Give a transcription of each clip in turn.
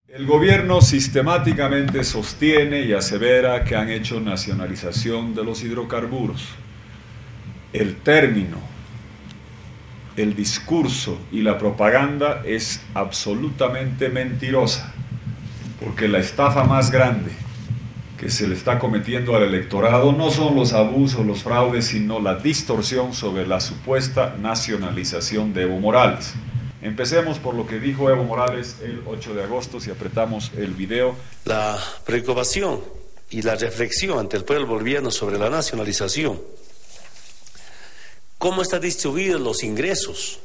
El gobierno sistemáticamente sostiene y asevera que han hecho nacionalización de los hidrocarburos. El término, el discurso y la propaganda es absolutamente mentirosa, porque la estafa más grande que se le está cometiendo al electorado no son los abusos, los fraudes, sino la distorsión sobre la supuesta nacionalización de Evo Morales. Empecemos por lo que dijo Evo Morales el 8 de agosto, si apretamos el video. La preocupación y la reflexión ante el pueblo boliviano sobre la nacionalización. ¿Cómo están distribuidos los ingresos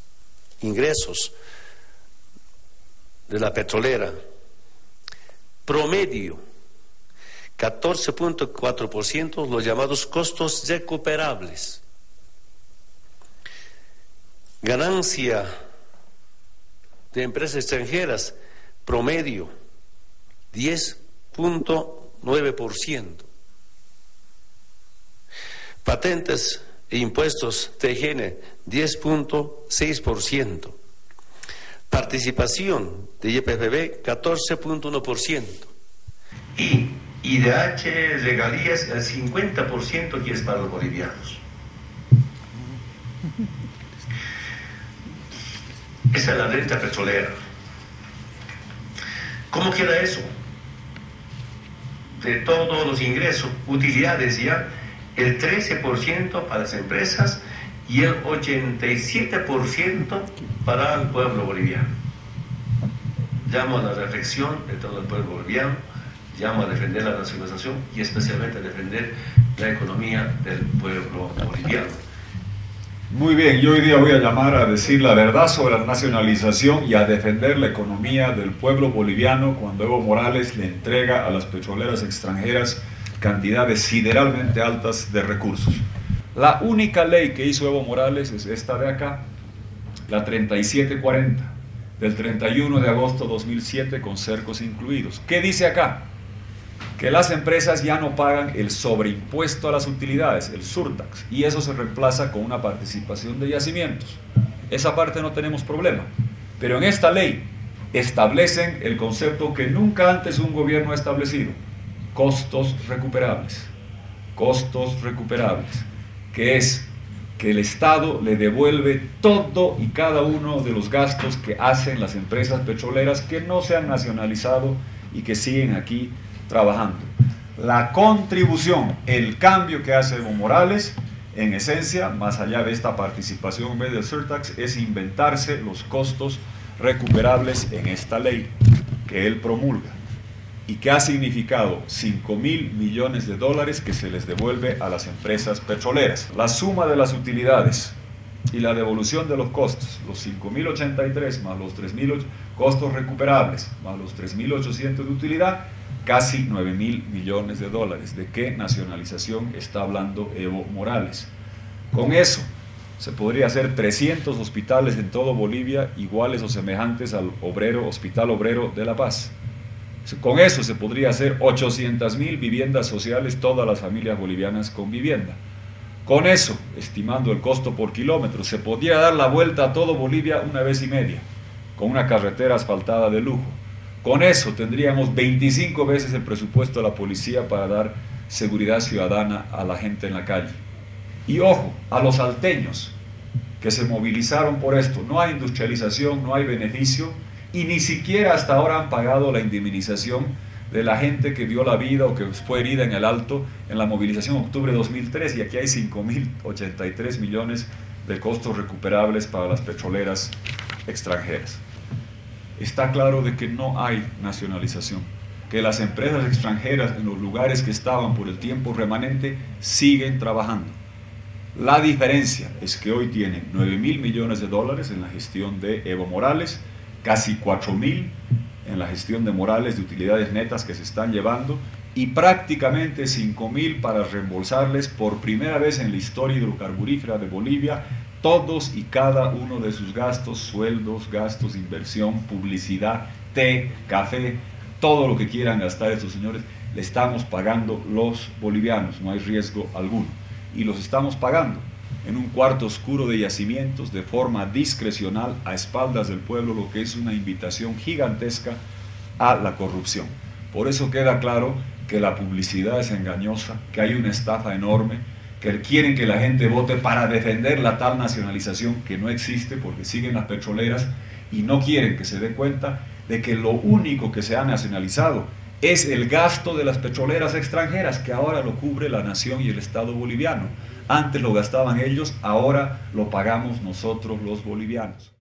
de la petrolera? Promedio, 14.4% los llamados costos recuperables. Ganancia de empresas extranjeras, promedio, 10.9%. Patentes e impuestos TGN, 10.6%. Participación de YPFB, 14.1%. Y IDH, regalías, el 50% que es para los bolivianos. Esa es la renta petrolera. ¿Cómo queda eso? De todos los ingresos, utilidades ya, el 13% para las empresas y el 87% para el pueblo boliviano. Llamo a la reflexión de todo el pueblo boliviano, llamo a defender la nacionalización y especialmente a defender la economía del pueblo boliviano. Muy bien, yo hoy día voy a llamar a decir la verdad sobre la nacionalización y a defender la economía del pueblo boliviano cuando Evo Morales le entrega a las petroleras extranjeras cantidades sideralmente altas de recursos. La única ley que hizo Evo Morales es esta de acá, la 3740, del 31 de agosto de 2007 con cercos incluidos. ¿Qué dice acá? Que las empresas ya no pagan el sobreimpuesto a las utilidades, el surtax, y eso se reemplaza con una participación de yacimientos. Esa parte no tenemos problema, pero en esta ley establecen el concepto que nunca antes un gobierno ha establecido: costos recuperables, que es que el Estado le devuelve todo y cada uno de los gastos que hacen las empresas petroleras que no se han nacionalizado y que siguen aquí trabajando. La contribución, el cambio que hace Evo Morales, en esencia, más allá de esta participación en vez del surtax, es inventarse los costos recuperables en esta ley que él promulga y que ha significado 5.000 millones de dólares que se les devuelve a las empresas petroleras. La suma de las utilidades y la devolución de los costos, los 5.083 más los 3.000 costos recuperables más los 3.800 de utilidad, casi 9.000 millones de dólares. ¿De qué nacionalización está hablando Evo Morales? Con eso se podría hacer 300 hospitales en todo Bolivia iguales o semejantes al Hospital Obrero de La Paz. Con eso se podría hacer 800.000 viviendas sociales, todas las familias bolivianas con vivienda. Con eso, estimando el costo por kilómetro, se podría dar la vuelta a todo Bolivia una vez y media, con una carretera asfaltada de lujo. Con eso tendríamos 25 veces el presupuesto de la policía para dar seguridad ciudadana a la gente en la calle. Y ojo, a los salteños que se movilizaron por esto, no hay industrialización, no hay beneficio, y ni siquiera hasta ahora han pagado la indemnización de la gente que dio la vida o que fue herida en el Alto en la movilización de octubre de 2003, y aquí hay 5.083 millones de costos recuperables para las petroleras extranjeras. Está claro de que no hay nacionalización, que las empresas extranjeras en los lugares que estaban por el tiempo remanente siguen trabajando. La diferencia es que hoy tienen 9.000 millones de dólares en la gestión de Evo Morales, casi 4.000 en la gestión de Morales de utilidades netas que se están llevando, y prácticamente 5.000 para reembolsarles por primera vez en la historia hidrocarburífera de Bolivia todos y cada uno de sus gastos, sueldos, gastos de inversión, publicidad, té, café, todo lo que quieran gastar estos señores, le estamos pagando los bolivianos, no hay riesgo alguno, y los estamos pagando en un cuarto oscuro de yacimientos de forma discrecional a espaldas del pueblo, lo que es una invitación gigantesca a la corrupción. Por eso queda claro que la publicidad es engañosa, que hay una estafa enorme, que quieren que la gente vote para defender la tal nacionalización que no existe porque siguen las petroleras y no quieren que se dé cuenta de que lo único que se ha nacionalizado es el gasto de las petroleras extranjeras, que ahora lo cubre la nación y el Estado boliviano. Antes lo gastaban ellos, ahora lo pagamos nosotros los bolivianos.